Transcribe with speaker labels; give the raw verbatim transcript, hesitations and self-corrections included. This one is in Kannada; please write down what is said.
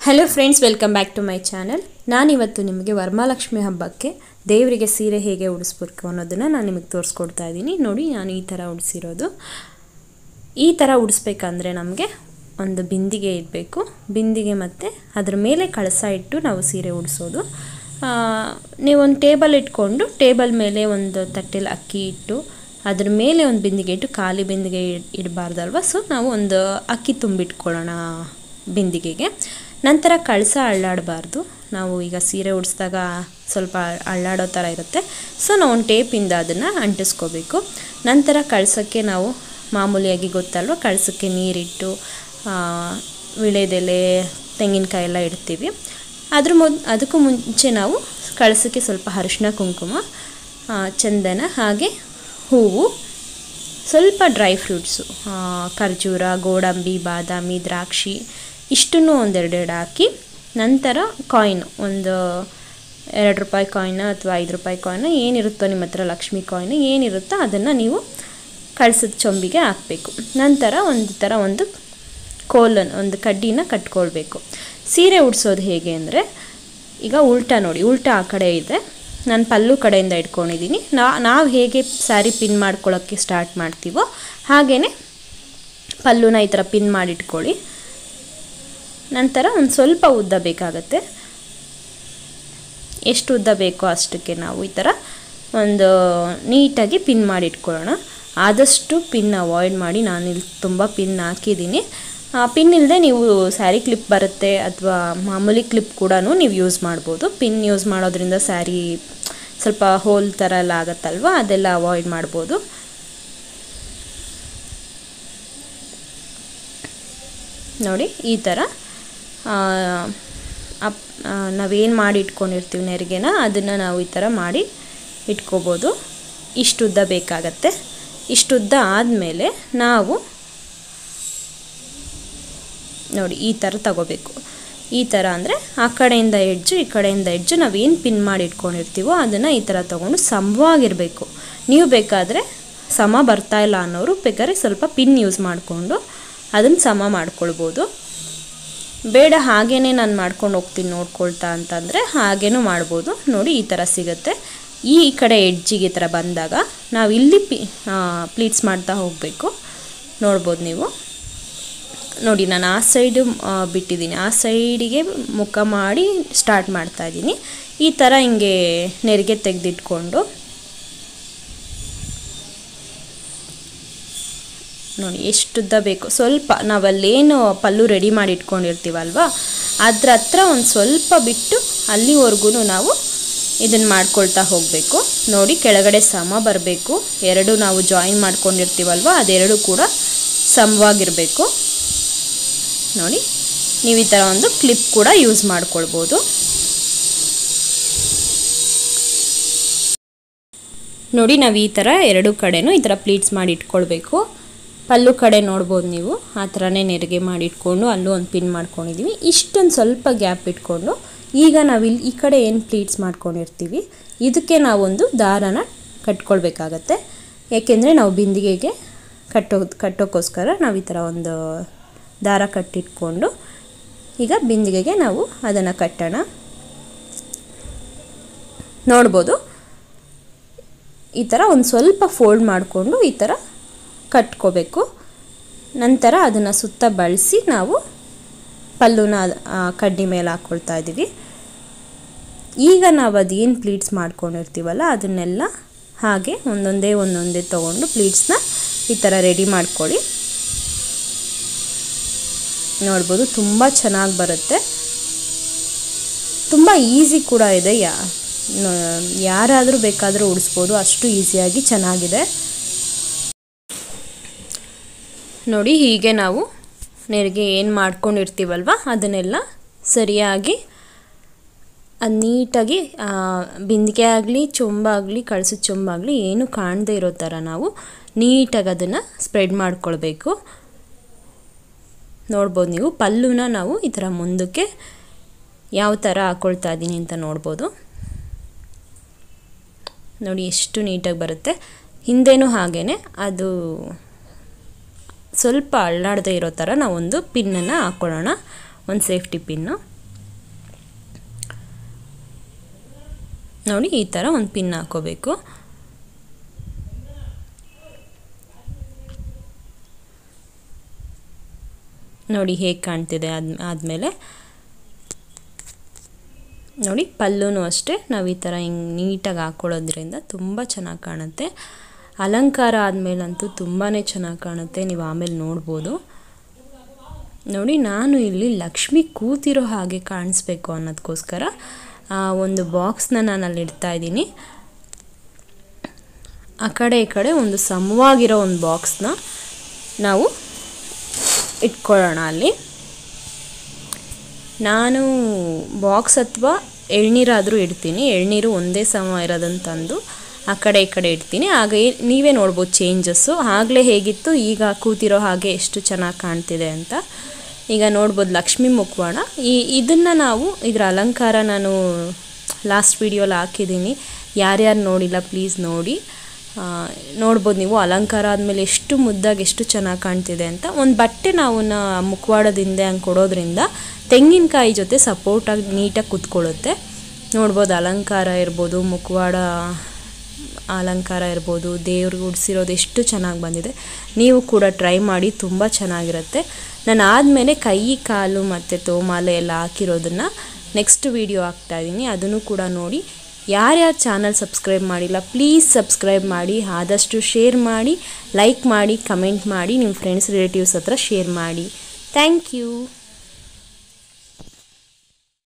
Speaker 1: Hello friends, welcome back to my channel. ನಾನಿವತ್ತು ನಿಮಗೆ ವರಮಹಾಲಕ್ಷ್ಮಿ ಹಬ್ಬಕ್ಕೆ ದೇವರಿಗೆ ಸೀರೆ ಹೇಗೆ ಉಡಿಸ್ಬೇಕು ಅನ್ನೋದನ್ನು ನಾನು ನಿಮಗೆ ತೋರಿಸ್ಕೊಡ್ತಾ ಇದ್ದೀನಿ. ನೋಡಿ, ನಾನು ಈ ಥರ ಉಡಿಸಿರೋದು. ಈ ಥರ ಉಡಿಸ್ಬೇಕಂದ್ರೆ ನಮಗೆ ಒಂದು ಬಿಂದಿಗೆ ಇಡಬೇಕು. ಬಿಂದಿಗೆ ಮತ್ತು ಅದ್ರ ಮೇಲೆ ಕಳಸ ಇಟ್ಟು ನಾವು ಸೀರೆ ಉಡಿಸೋದು. ನೀವೊಂದು ಟೇಬಲ್ ಇಟ್ಕೊಂಡು ಟೇಬಲ್ ಮೇಲೆ ಒಂದು ತಟ್ಟೆಲಿ ಅಕ್ಕಿ ಇಟ್ಟು ಅದ್ರ ಮೇಲೆ ಒಂದು ಬಿಂದಿಗೆ ಇಟ್ಟು ಖಾಲಿ ಬಿಂದಿಗೆ ಇಡಬಾರ್ದಲ್ವ. ಸೊ ನಾವು ಒಂದು ಅಕ್ಕಿ ತುಂಬಿಟ್ಕೊಳ್ಳೋಣ ಬಿಂದಿಗೆಗೆ. ನಂತರ ಕಳಸ ಅಳ್ಳಾಡಬಾರ್ದು. ನಾವು ಈಗ ಸೀರೆ ಉಡಿಸಿದಾಗ ಸ್ವಲ್ಪ ಅಳ್ಳಾಡೋ ಥರ ಇರುತ್ತೆ. ಸೊ ನಾವು ಒಂದು ಟೇಪಿಂದ ಅದನ್ನು ಅಂಟಿಸ್ಕೋಬೇಕು. ನಂತರ ಕಳಸಕ್ಕೆ ನಾವು ಮಾಮೂಲಿಯಾಗಿ ಗೊತ್ತಲ್ವ, ಕಳಸಕ್ಕೆ ನೀರಿಟ್ಟು ವಿಳೆದೆಲೆ ತೆಂಗಿನಕಾಯಿ ಎಲ್ಲ ಇಡ್ತೀವಿ. ಅದ್ರ ಮೊದ್ ಅದಕ್ಕೂ ಮುಂಚೆ ನಾವು ಕಳಸಕ್ಕೆ ಸ್ವಲ್ಪ ಅರಿಶಿನ ಕುಂಕುಮ, ಚಂದನ, ಹಾಗೆ ಹೂವು, ಸ್ವಲ್ಪ ಡ್ರೈ ಫ್ರೂಟ್ಸು, ಖರ್ಜೂರ, ಗೋಡಂಬಿ, ಬಾದಾಮಿ, ದ್ರಾಕ್ಷಿ ಇಷ್ಟನ್ನು ಒಂದೆರಡೆರಡು ಹಾಕಿ, ನಂತರ ಕಾಯಿನ್ ಒಂದು ಎರಡು ರೂಪಾಯಿ ಕಾಯಿನ ಅಥವಾ ಐದು ರೂಪಾಯಿ ಕಾಯಿನ ಏನಿರುತ್ತೋ ನಿಮ್ಮ ಹತ್ರ, ಲಕ್ಷ್ಮಿ ಕಾಯಿನ್ ಏನಿರುತ್ತೋ ಅದನ್ನು ನೀವು ಕಳಸದ ಚೊಂಬಿಗೆ ಹಾಕಬೇಕು. ನಂತರ ಒಂದು ಥರ ಒಂದು ಕೋಲನ್ನು, ಒಂದು ಕಡ್ಡಿನ ಕಟ್ಕೊಳ್ಬೇಕು. ಸೀರೆ ಉಡಿಸೋದು ಹೇಗೆ ಅಂದರೆ, ಈಗ ಉಲ್ಟಾ ನೋಡಿ, ಉಲ್ಟಾ ಆ ಕಡೆ ಇದೆ, ನಾನು ಪಲ್ಲು ಕಡೆಯಿಂದ ಇಟ್ಕೊಂಡಿದ್ದೀನಿ. ನಾ ನಾವು ಹೇಗೆ ಸ್ಯಾರಿ ಪಿನ್ ಮಾಡ್ಕೊಳ್ಳೋಕ್ಕೆ ಸ್ಟಾರ್ಟ್ ಮಾಡ್ತೀವೋ ಹಾಗೆಯೇ ಪಲ್ಲುನ ಈ ಥರ ಪಿನ್ ಮಾಡಿಟ್ಕೊಳ್ಳಿ. ನಂತರ ಒಂದು ಸ್ವಲ್ಪ ಉದ್ದ ಬೇಕಾಗತ್ತೆ. ಎಷ್ಟು ಉದ್ದ ಬೇಕೋ ಅಷ್ಟಕ್ಕೆ ನಾವು ಈ ಥರ ಒಂದು ನೀಟಾಗಿ ಪಿನ್ ಮಾಡಿಟ್ಕೊಳ್ಳೋಣ. ಆದಷ್ಟು ಪಿನ್ ಅವಾಯ್ಡ್ ಮಾಡಿ. ನಾನಿಲ್ಲಿ ತುಂಬ ಪಿನ್ ಹಾಕಿದ್ದೀನಿ. ಪಿನ್ ಇಲ್ಲದೆ ನೀವು ಸ್ಯಾರಿ ಕ್ಲಿಪ್ ಬರುತ್ತೆ ಅಥವಾ ಮಾಮೂಲಿ ಕ್ಲಿಪ್ ಕೂಡ ನೀವು ಯೂಸ್ ಮಾಡ್ಬೋದು. ಪಿನ್ ಯೂಸ್ ಮಾಡೋದ್ರಿಂದ ಸ್ಯಾರಿ ಸ್ವಲ್ಪ ಹೋಲ್ ಥರ ಎಲ್ಲ ಆಗುತ್ತಲ್ವ, ಅದೆಲ್ಲ ಅವಾಯ್ಡ್ ಮಾಡ್ಬೋದು. ನೋಡಿ, ಈ ಥರ ಅಪ್ ನಾವೇನು ಮಾಡಿ ಇಟ್ಕೊಂಡಿರ್ತೀವಿ ನೆರಿಗೆನ, ಅದನ್ನು ನಾವು ಈ ಥರ ಮಾಡಿ ಇಟ್ಕೋಬೋದು. ಇಷ್ಟುದ್ದ ಬೇಕಾಗತ್ತೆ. ಇಷ್ಟುದ್ದ ಆದಮೇಲೆ ನಾವು ನೋಡಿ ಈ ಥರ ತಗೋಬೇಕು. ಈ ಥರ ಅಂದರೆ ಆ ಕಡೆಯಿಂದ ಎಡ್ಜು, ಈ ಕಡೆಯಿಂದ ಎಡ್ಜು, ನಾವೇನು ಪಿನ್ ಮಾಡಿ ಇಟ್ಕೊಂಡಿರ್ತೀವೋ ಅದನ್ನು ಈ ಥರ ತೊಗೊಂಡು ಸಮವಾಗಿರಬೇಕು. ನೀವು ಬೇಕಾದರೆ ಸಮ ಬರ್ತಾಯಿಲ್ಲ ಅನ್ನೋರು ಬೇಕಾದ್ರೆ ಸ್ವಲ್ಪ ಪಿನ್ ಯೂಸ್ ಮಾಡಿಕೊಂಡು ಅದನ್ನು ಸಮ ಮಾಡ್ಕೊಳ್ಬೋದು. ಬೇಡ ಹಾಗೇ ನಾನು ಮಾಡ್ಕೊಂಡು ಹೋಗ್ತೀನಿ ನೋಡ್ಕೊಳ್ತಾ ಅಂತಂದರೆ ಹಾಗೇನೂ ಮಾಡ್ಬೋದು. ನೋಡಿ, ಈ ಥರ ಸಿಗುತ್ತೆ. ಈ ಕಡೆ ಎಡ್ಜಿಗೆ ಈ ಥರ ಬಂದಾಗ ನಾವು ಇಲ್ಲಿ ಪಿ ಪ್ಲೀಟ್ಸ್ ಮಾಡ್ತಾ ಹೋಗಬೇಕು. ನೋಡ್ಬೋದು ನೀವು. ನೋಡಿ, ನಾನು ಆ ಸೈಡು ಬಿಟ್ಟಿದ್ದೀನಿ, ಆ ಸೈಡಿಗೆ ಮುಖ ಮಾಡಿ ಸ್ಟಾರ್ಟ್ ಮಾಡ್ತಾಯಿದ್ದೀನಿ. ಈ ಥರ ಹಿಂಗೆ ನೆರಿಗೆ ತೆಗೆದಿಟ್ಕೊಂಡು ನೋಡಿ ಎಷ್ಟುದ್ದ ಬೇಕು. ಸ್ವಲ್ಪ ನಾವಲ್ಲೇನು ಪಲ್ಲು ರೆಡಿ ಮಾಡಿ ಇಟ್ಕೊಂಡಿರ್ತೀವಲ್ವ ಅದ್ರ ಹತ್ರ ಒಂದು ಸ್ವಲ್ಪ ಬಿಟ್ಟು ಅಲ್ಲಿವರೆಗೂ ನಾವು ಇದನ್ನು ಮಾಡ್ಕೊಳ್ತಾ ಹೋಗಬೇಕು. ನೋಡಿ, ಕೆಳಗಡೆ ಸಮ ಬರಬೇಕು. ಎರಡು ನಾವು ಜಾಯಿನ್ ಮಾಡ್ಕೊಂಡಿರ್ತೀವಲ್ವ ಅದೆರಡು ಕೂಡ ಸಮವಾಗಿರಬೇಕು. ನೋಡಿ, ನೀವು ಈ ಥರ ಒಂದು ಕ್ಲಿಪ್ ಕೂಡ ಯೂಸ್ ಮಾಡ್ಕೊಳ್ಬೋದು. ನೋಡಿ, ನಾವು ಈ ಥರ ಎರಡು ಕಡೆನೂ ಈ ಥರ ಪ್ಲೀಟ್ಸ್ ಮಾಡಿ ಇಟ್ಕೊಳ್ಬೇಕು. ಪಲ್ಲು ಕಡೆ ನೋಡ್ಬೋದು ನೀವು, ಆ ಥರನೇ ನೆರಿಗೆ ಮಾಡಿ ಇಟ್ಕೊಂಡು ಅಲ್ಲೂ ಒಂದು ಪಿನ್ ಮಾಡ್ಕೊಂಡಿದ್ದೀವಿ. ಇಷ್ಟೊಂದು ಸ್ವಲ್ಪ ಗ್ಯಾಪ್ ಇಟ್ಕೊಂಡು ಈಗ ನಾವಿಲ್ಲಿ ಈ ಕಡೆ ಏನು ಪ್ಲೀಟ್ಸ್ ಮಾಡ್ಕೊಂಡಿರ್ತೀವಿ ಇದಕ್ಕೆ ನಾವೊಂದು ದಾರನ ಕಟ್ಕೊಳ್ಬೇಕಾಗತ್ತೆ. ಏಕೆಂದರೆ ನಾವು ಬಿಂದಿಗೆಗೆ ಕಟ್ಟೋ ಕಟ್ಟೋಕ್ಕೋಸ್ಕರ ನಾವು ಈ ಥರ ಒಂದು ದಾರ ಕಟ್ಟಿಟ್ಕೊಂಡು ಈಗ ಬಿಂದಿಗೆಗೆ ನಾವು ಅದನ್ನು ಕಟ್ಟೋಣ. ನೋಡ್ಬೋದು, ಈ ಥರ ಒಂದು ಸ್ವಲ್ಪ ಫೋಲ್ಡ್ ಮಾಡಿಕೊಂಡು ಈ ಥರ ಕಟ್ಕೋಬೇಕು. ನಂತರ ಅದನ್ನು ಸುತ್ತ ಬಳಸಿ ನಾವು ಪಲ್ಲುನ ಕಡ್ಡಿ ಮೇಲೆ ಹಾಕ್ಕೊಳ್ತಾ ಇದ್ದೀವಿ. ಈಗ ನಾವು ಅದೇನು ಪ್ಲೀಟ್ಸ್ ಮಾಡ್ಕೊಂಡಿರ್ತೀವಲ್ಲ ಅದನ್ನೆಲ್ಲ ಹಾಗೆ ಒಂದೊಂದೇ ಒಂದೊಂದೇ ತೊಗೊಂಡು ಪ್ಲೀಟ್ಸ್ನ ಈ ಥರ ರೆಡಿ ಮಾಡ್ಕೊಳ್ಳಿ. ನೋಡ್ಬೋದು, ತುಂಬ ಚೆನ್ನಾಗಿ ಬರುತ್ತೆ. ತುಂಬ ಈಸಿ ಕೂಡ ಇದೆ. ಯಾ ಯಾರಾದರೂ ಬೇಕಾದರೂ ಉಡಿಸ್ಬೋದು, ಅಷ್ಟು ಈಸಿಯಾಗಿ ಚೆನ್ನಾಗಿದೆ. ನೋಡಿ, ಹೀಗೆ ನಾವು ನೆರಿಗೆ ಏನು ಮಾಡ್ಕೊಂಡಿರ್ತೀವಲ್ವ ಅದನ್ನೆಲ್ಲ ಸರಿಯಾಗಿ ಅದು ನೀಟಾಗಿ ಬಿಂದಿಗೆ ಆಗಲಿ ಚೊಂಬಾಗಲಿ ಕಳಸದ ಚೊಂಬಾಗಲಿ ಏನು ಕಾಣದೇ ಇರೋ ಥರ ನಾವು ನೀಟಾಗಿ ಅದನ್ನು ಸ್ಪ್ರೆಡ್ ಮಾಡ್ಕೊಳ್ಬೇಕು. ನೋಡ್ಬೋದು ನೀವು, ಪಲ್ಲುನ ನಾವು ಈ ಥರ ಮುಂದಕ್ಕೆ ಯಾವ ಥರ ಹಾಕ್ಕೊಳ್ತಾ ಇದ್ದೀನಿ ಅಂತ ನೋಡ್ಬೋದು. ನೋಡಿ ಎಷ್ಟು ನೀಟಾಗಿ ಬರುತ್ತೆ. ಹಿಂದೆನೂ ಹಾಗೇ ಅದು ಸ್ವಲ್ಪ ಅಳ್ಳಾಡದೇ ಇರೋ ಥರ ನಾವೊಂದು ಪಿನ್ನನ್ನು ಹಾಕ್ಕೊಳ್ಳೋಣ, ಒಂದು ಸೇಫ್ಟಿ ಪಿನ್ನು. ನೋಡಿ ಈ ಥರ ಒಂದು ಪಿನ್ ಹಾಕೋಬೇಕು. ನೋಡಿ ಹೇಗೆ ಕಾಣ್ತಿದೆ ಆದ ಆದಮೇಲೆ ನೋಡಿ ಪಲ್ಲುನೂ ಅಷ್ಟೇ ನಾವು ಈ ಥರ ಹಿಂಗೆ ನೀಟಾಗಿ ಹಾಕ್ಕೊಳ್ಳೋದ್ರಿಂದ ತುಂಬ ಚೆನ್ನಾಗಿ ಕಾಣುತ್ತೆ. ಅಲಂಕಾರ ಆದಮೇಲಂತೂ ತುಂಬಾ ಚೆನ್ನಾಗಿ ಕಾಣುತ್ತೆ, ನೀವು ಆಮೇಲೆ ನೋಡ್ಬೋದು. ನೋಡಿ ನಾನು ಇಲ್ಲಿ ಲಕ್ಷ್ಮಿ ಕೂತಿರೋ ಹಾಗೆ ಕಾಣಿಸ್ಬೇಕು ಅನ್ನೋದಕ್ಕೋಸ್ಕರ ಒಂದು ಬಾಕ್ಸ್ನ ನಾನು ಅಲ್ಲಿ ಇಡ್ತಾ ಇದ್ದೀನಿ. ಆ ಕಡೆ ಈ ಕಡೆ ಒಂದು ಸಮವಾಗಿರೋ ಒಂದು ಬಾಕ್ಸ್ನ ನಾವು ಇಟ್ಕೊಳ್ಳೋಣ. ಅಲ್ಲಿ ನಾನು ಬಾಕ್ಸ್ ಅಥವಾ ಎಳ್ನೀರಾದರೂ ಇಡ್ತೀನಿ. ಎಳ್ನೀರು ಒಂದೇ ಸಮ ಇರೋದಂತಂದು ಆ ಕಡೆ ಈ ಕಡೆ ಇಡ್ತೀನಿ. ಆಗ ನೀವೇ ನೋಡ್ಬೋದು ಚೇಂಜಸ್ಸು. ಆಗಲೇ ಹೇಗಿತ್ತು, ಈಗ ಕೂತಿರೋ ಹಾಗೆ ಎಷ್ಟು ಚೆನ್ನಾಗಿ ಕಾಣ್ತಿದೆ ಅಂತ. ಈಗ ನೋಡ್ಬೋದು ಲಕ್ಷ್ಮಿ ಮುಖವಾಡ. ಈ ಇದನ್ನು ನಾವು ಇದರ ಅಲಂಕಾರ ನಾನು ಲಾಸ್ಟ್ ವಿಡಿಯೋಲಿ ಹಾಕಿದ್ದೀನಿ. ಯಾರ್ಯಾರು ನೋಡಿಲ್ಲ ಪ್ಲೀಸ್ ನೋಡಿ. ನೋಡ್ಬೋದು ನೀವು ಅಲಂಕಾರ ಆದಮೇಲೆ ಎಷ್ಟು ಮುದ್ದಾಗಿ ಎಷ್ಟು ಚೆನ್ನಾಗಿ ಕಾಣ್ತಿದೆ ಅಂತ. ಒಂದು ಬಟ್ಟೆ ನಾವು ಮುಖವಾಡದಿಂದ ಹಂಗೆ ಕೊಡೋದ್ರಿಂದ ತೆಂಗಿನಕಾಯಿ ಜೊತೆ ಸಪೋರ್ಟಾಗಿ ನೀಟಾಗಿ ಕೂತ್ಕೊಳ್ಳುತ್ತೆ. ನೋಡ್ಬೋದು ಅಲಂಕಾರ ಇರ್ಬೋದು, ಮುಖವಾಡ ಅಲಂಕಾರ ಇರ್ಬೋದು, ದೇವ್ರಿಗೆ ಉಡಿಸಿರೋದು ಎಷ್ಟು ಚೆನ್ನಾಗಿ ಬಂದಿದೆ. ನೀವು ಕೂಡ ಟ್ರೈ ಮಾಡಿ, ತುಂಬ ಚೆನ್ನಾಗಿರುತ್ತೆ. ನಾನು ಆದಮೇಲೆ ಕೈ ಕಾಲು ಮತ್ತು ತೋಮಾಲೆ ಎಲ್ಲ ಹಾಕಿರೋದನ್ನು ನೆಕ್ಸ್ಟ್ ವೀಡಿಯೋ ಹಾಕ್ತಾಯಿದ್ದೀನಿ, ಅದನ್ನು ಕೂಡ ನೋಡಿ. ಯಾರ್ಯಾರು ಚಾನಲ್ ಸಬ್ಸ್ಕ್ರೈಬ್ ಮಾಡಿಲ್ಲ ಪ್ಲೀಸ್ ಸಬ್ಸ್ಕ್ರೈಬ್ ಮಾಡಿ, ಆದಷ್ಟು ಶೇರ್ ಮಾಡಿ, ಲೈಕ್ ಮಾಡಿ, ಕಮೆಂಟ್ ಮಾಡಿ, ನಿಮ್ಮ ಫ್ರೆಂಡ್ಸ್ ರಿಲೇಟಿವ್ಸ್ ಹತ್ರ ಶೇರ್ ಮಾಡಿ. Thank you.